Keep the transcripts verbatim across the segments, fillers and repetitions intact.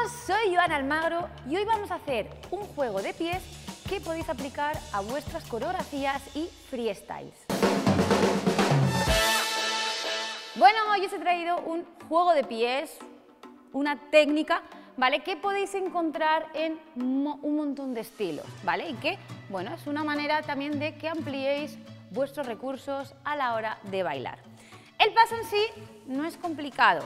todos, soy Joana Almagro y hoy vamos a hacer un juego de pies que podéis aplicar a vuestras coreografías y freestyles. Bueno, hoy os he traído un juego de pies, una técnica, ¿vale? Que podéis encontrar en mo un montón de estilos, ¿vale? Y que, bueno, es una manera también de que ampliéis vuestros recursos a la hora de bailar. El paso en sí no es complicado.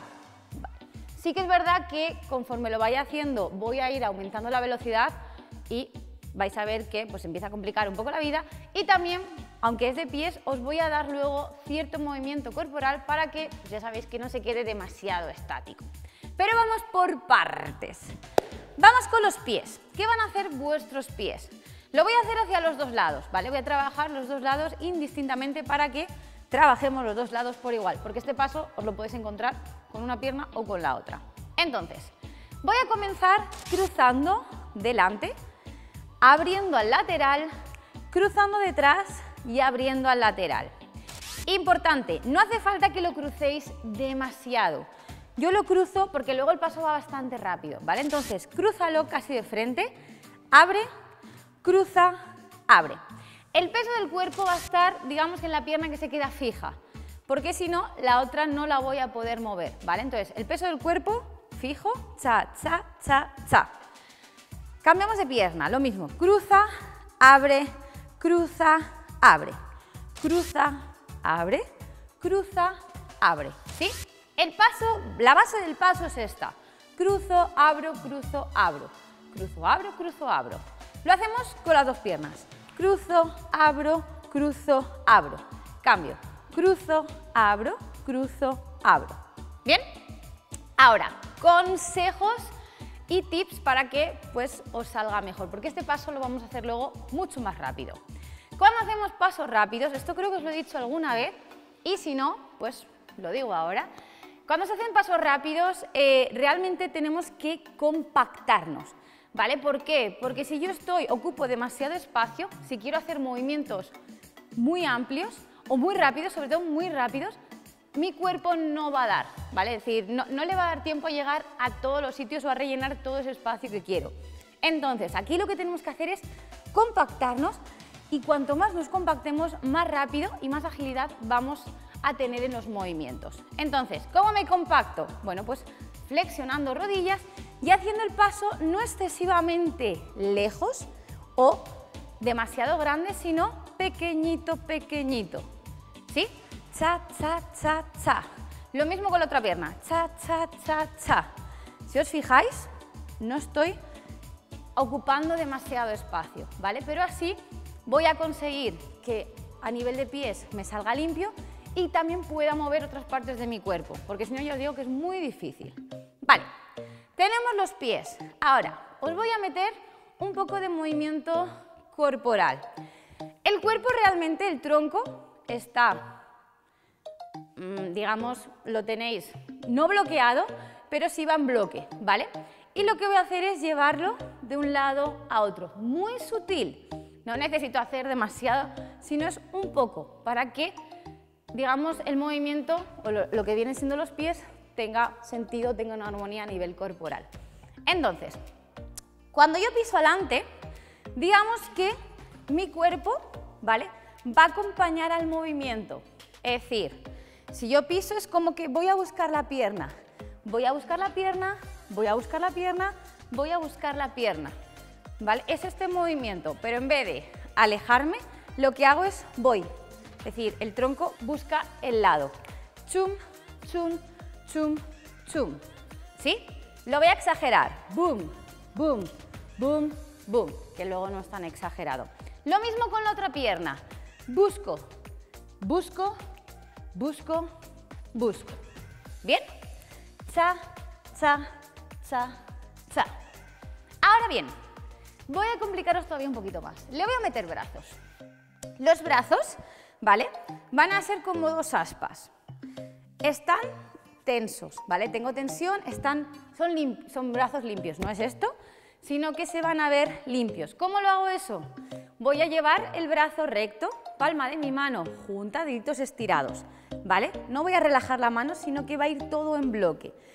Sí que es verdad que conforme lo vaya haciendo voy a ir aumentando la velocidad y vais a ver que pues empieza a complicar un poco la vida, y también, aunque es de pies, os voy a dar luego cierto movimiento corporal para que, pues ya sabéis, que no se quede demasiado estático. Pero vamos por partes. Vamos con los pies. ¿Qué van a hacer vuestros pies? Lo voy a hacer hacia los dos lados, ¿vale? Voy a trabajar los dos lados indistintamente para que trabajemos los dos lados por igual, porque este paso os lo podéis encontrar con una pierna o con la otra. Entonces, voy a comenzar cruzando delante, abriendo al lateral, cruzando detrás y abriendo al lateral. Importante, no hace falta que lo crucéis demasiado. Yo lo cruzo porque luego el paso va bastante rápido, ¿vale? Entonces, crúzalo casi de frente, abre, cruza, abre. El peso del cuerpo va a estar, digamos, en la pierna que se queda fija, porque si no, la otra no la voy a poder mover, ¿vale? Entonces, el peso del cuerpo fijo, cha, cha, cha, cha. Cambiamos de pierna, lo mismo, cruza, abre, cruza, abre, cruza, abre, cruza, abre, ¿sí? El paso, la base del paso es esta, cruzo, abro, cruzo, abro, cruzo, abro, cruzo, abro. Lo hacemos con las dos piernas. Cruzo, abro, cruzo, abro. Cambio. Cruzo, abro, cruzo, abro. ¿Bien? Ahora, consejos y tips para que pues, os salga mejor, porque este paso lo vamos a hacer luego mucho más rápido. Cuando hacemos pasos rápidos, esto creo que os lo he dicho alguna vez, y si no, pues lo digo ahora. Cuando se hacen pasos rápidos, eh, realmente tenemos que compactarnos. ¿Vale? ¿Por qué? Porque si yo estoy, ocupo demasiado espacio, si quiero hacer movimientos muy amplios o muy rápidos, sobre todo muy rápidos, mi cuerpo no va a dar, ¿vale? Es decir, no, no le va a dar tiempo a llegar a todos los sitios o a rellenar todo ese espacio que quiero. Entonces, aquí lo que tenemos que hacer es compactarnos, y cuanto más nos compactemos, más rápido y más agilidad vamos a tener en los movimientos. Entonces, ¿cómo me compacto? Bueno, pues flexionando rodillas y haciendo el paso no excesivamente lejos o demasiado grande, sino pequeñito, pequeñito. ¿Sí? Cha, cha, cha, cha. Lo mismo con la otra pierna. Cha, cha, cha, cha. Si os fijáis, no estoy ocupando demasiado espacio, ¿vale? Pero así voy a conseguir que a nivel de pies me salga limpio y también pueda mover otras partes de mi cuerpo, porque si no, ya os digo que es muy difícil. Vale. Tenemos los pies. Ahora, os voy a meter un poco de movimiento corporal. El cuerpo realmente, el tronco, está, digamos, lo tenéis no bloqueado, pero sí va en bloque, ¿vale? Y lo que voy a hacer es llevarlo de un lado a otro, muy sutil. No necesito hacer demasiado, sino es un poco, para que, digamos, el movimiento, o lo, lo que vienen siendo los pies, tenga sentido, tenga una armonía a nivel corporal. Entonces, cuando yo piso adelante, digamos que mi cuerpo, ¿vale?, va a acompañar al movimiento. Es decir, si yo piso es como que voy a buscar la pierna, voy a buscar la pierna, voy a buscar la pierna, voy a buscar la pierna, ¿vale? Es este movimiento, pero en vez de alejarme, lo que hago es voy. Es decir, el tronco busca el lado. Chum, chum, chum, chum, ¿sí? Lo voy a exagerar, boom, boom, boom, boom, que luego no es tan exagerado. Lo mismo con la otra pierna, busco, busco, busco, busco. ¿Bien? Cha, cha, cha, cha. Ahora bien, voy a complicaros todavía un poquito más. Le voy a meter brazos. Los brazos, ¿vale?, van a ser como dos aspas. Están tensos, ¿vale? Tengo tensión, están, son, limp, son brazos limpios, no es esto, sino que se van a ver limpios. ¿Cómo lo hago eso? Voy a llevar el brazo recto, palma de mi mano junta, deditos estirados, ¿vale? No voy a relajar la mano, sino que va a ir todo en bloque.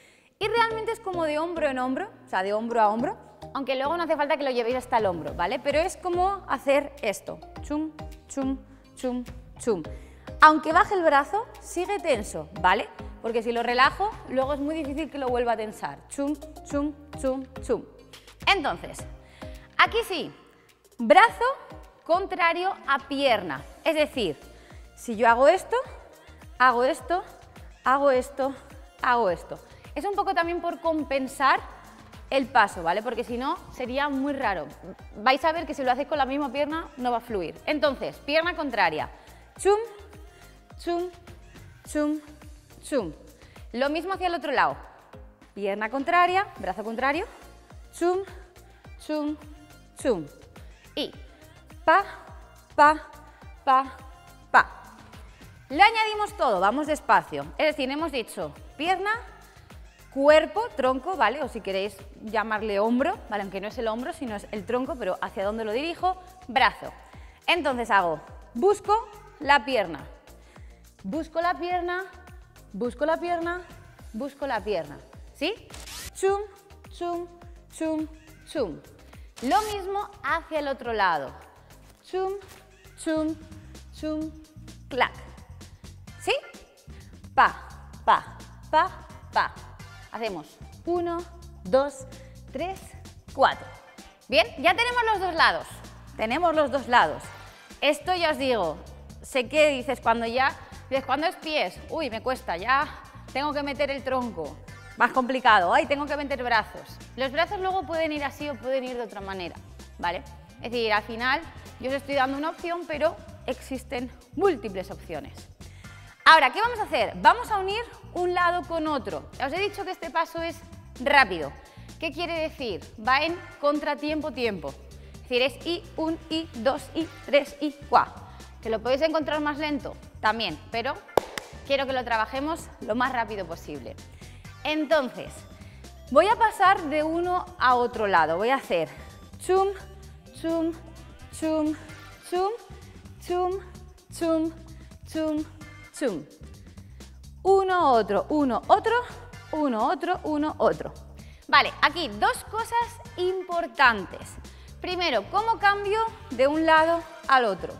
Y realmente es como de hombro en hombro, o sea, de hombro a hombro, aunque luego no hace falta que lo llevéis hasta el hombro, ¿vale? Pero es como hacer esto, chum, chum, chum, chum. Aunque baje el brazo, sigue tenso, ¿vale? Porque si lo relajo, luego es muy difícil que lo vuelva a tensar. Chum, chum, chum, chum. Entonces, aquí sí, brazo contrario a pierna. Es decir, si yo hago esto, hago esto, hago esto, hago esto. Es un poco también por compensar el paso, ¿vale? Porque si no, sería muy raro. Vais a ver que si lo hacéis con la misma pierna, no va a fluir. Entonces, pierna contraria. Chum, chum, chum, chum. Lo mismo hacia el otro lado. Pierna contraria, brazo contrario. Chum, chum, chum. Y pa, pa, pa, pa. Le añadimos todo, vamos despacio. Es decir, hemos dicho pierna, cuerpo, tronco, ¿vale? O si queréis llamarle hombro, ¿vale? Aunque no es el hombro, sino es el tronco, pero hacia dónde lo dirijo, brazo. Entonces hago, busco la pierna, busco la pierna, busco la pierna, busco la pierna, ¿sí? Chum, chum, chum, chum. Lo mismo hacia el otro lado. Chum, chum, chum, clac. ¿Sí? Pa, pa, pa, pa. Hacemos uno, dos, tres, cuatro. Bien, ya tenemos los dos lados. Tenemos los dos lados. Esto ya os digo, sé que dices cuando ya, dices cuando es pies, uy, me cuesta, ya tengo que meter el tronco. Más complicado, ay, tengo que meter brazos. Los brazos luego pueden ir así o pueden ir de otra manera, ¿vale? Es decir, al final yo os estoy dando una opción, pero existen múltiples opciones. Ahora, ¿qué vamos a hacer? Vamos a unir un lado con otro. Ya os he dicho que este paso es rápido. ¿Qué quiere decir? Va en contratiempo-tiempo. Es decir, es I, un, I, dos, I, tres, I, cuá. ¿Que lo podéis encontrar más lento? También, pero quiero que lo trabajemos lo más rápido posible. Entonces, voy a pasar de uno a otro lado. Voy a hacer chum, chum, chum, chum, chum, chum, chum, chum. Uno, otro, uno, otro, uno, otro, uno, otro. Vale, aquí dos cosas importantes. Primero, ¿cómo cambio de un lado al otro?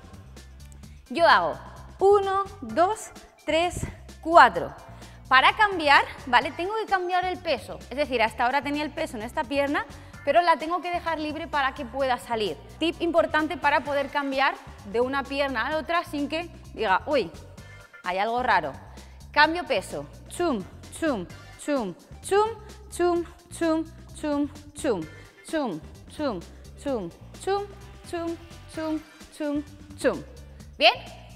Yo hago uno, dos, tres, cuatro. Para cambiar, ¿vale? Tengo que cambiar el peso. Es decir, hasta ahora tenía el peso en esta pierna, pero la tengo que dejar libre para que pueda salir. Tip importante para poder cambiar de una pierna a la otra sin que diga, uy, hay algo raro. Cambio peso. Chum, chum, chum, chum, chum, chum, chum, chum, chum, chum, chum, chum, chum, chum, chum, chum. ¿Bien?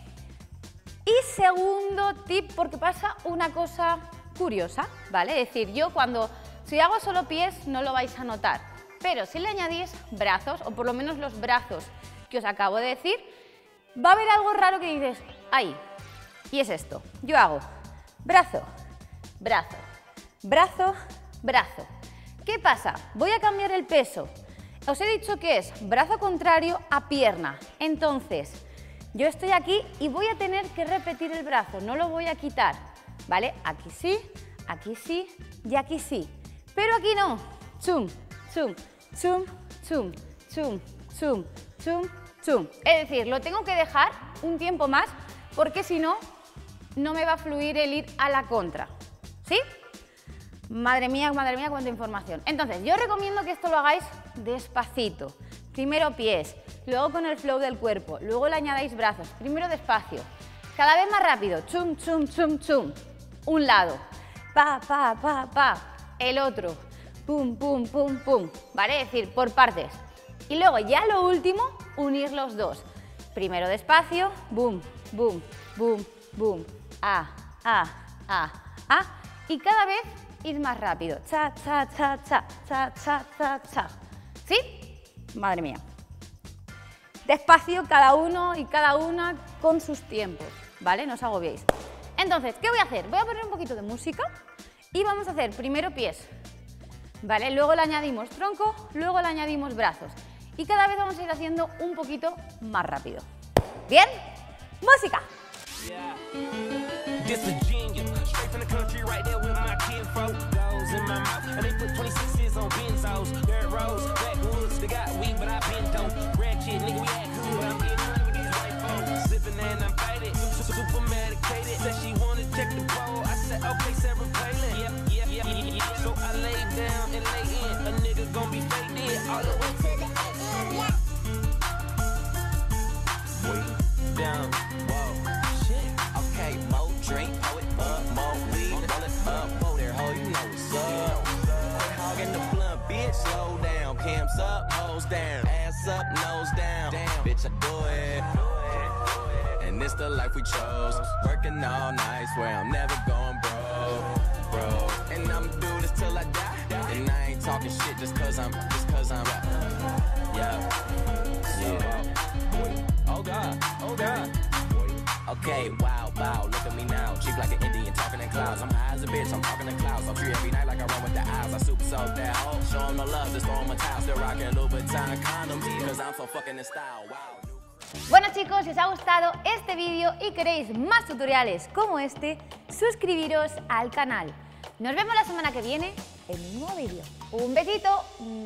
Y segundo tip, porque pasa una cosa curiosa, ¿vale? Es decir, yo cuando, si hago solo pies no lo vais a notar, pero si le añadís brazos, o por lo menos los brazos que os acabo de decir, va a haber algo raro que dices, ahí, y es esto. Yo hago brazo, brazo, brazo, brazo. ¿Qué pasa? Voy a cambiar el peso. Os he dicho que es brazo contrario a pierna, entonces yo estoy aquí y voy a tener que repetir el brazo, no lo voy a quitar, ¿vale? Aquí sí, aquí sí y aquí sí, pero aquí no. Chum, chum, chum, chum, chum, chum, chum, chum. Es decir, lo tengo que dejar un tiempo más porque si no, no me va a fluir el ir a la contra, ¿sí? Madre mía, madre mía, cuánta información. Entonces, yo recomiendo que esto lo hagáis despacito. Primero pies, luego con el flow del cuerpo, luego le añadáis brazos, primero despacio, cada vez más rápido, chum, chum, chum, chum, un lado, pa, pa, pa, pa, el otro, pum, pum, pum, pum, ¿vale? Es decir, por partes. Y luego ya lo último, unir los dos. Primero despacio, boom, boom, boom, boom, a, a, a, a, y cada vez ir más rápido, cha, cha, cha, cha, cha, cha, cha, cha, ¿sí? Madre mía. Despacio cada uno y cada una con sus tiempos, ¿vale? No os agobiéis. Entonces, ¿qué voy a hacer? Voy a poner un poquito de música y vamos a hacer primero pies, ¿vale? Luego le añadimos tronco, luego le añadimos brazos y cada vez vamos a ir haciendo un poquito más rápido. ¿Bien? ¡Música! Yeah. This is genius. Straight from the country right there with my kinfolk. Goes in my mouth. And they put twenty-sixes on Benzos. Dirt roads, backwoods, they got weed, but I been dope. Ratchet, nigga, we act good. I'm getting money with these white folks. Sipping and I'm faded, super medicated. Said she wanna check the bowl. I said, okay, Sarah Palin. Yep, yep, yep, yep, yep. So I lay down and lay in. A nigga gon' be faded in all the way to the end. Way down, whoa, shit. Okay, more drink, pour it up, more weed, roll it up, whoa there, ho, you know what's up. Quit hogging the blunt, bitch, slow down. Cams up, hoes down, ass up, nose down. Damn, bitch, I do it. And it's the life we chose. Working all night, swear I'm never going broke, bro. And I'ma do this till I die. And I ain't talking shit just cause I'm, just cause I'm, yeah, yeah. Oh God, oh God. Okay, wow, wow, look at me now. Cheap like an Indian, talking in clouds. I'm high as a bitch, I'm talking in clouds. I'm free every night like I run with the eyes. I super soak that hoe. Show 'em the love, just throw 'em a towel. Still rocking Louboutin condoms, cause I'm so fucking in style, wow. Bueno chicos, si os ha gustado este vídeo y queréis más tutoriales como este, suscribiros al canal. Nos vemos la semana que viene en un nuevo vídeo. Un besito.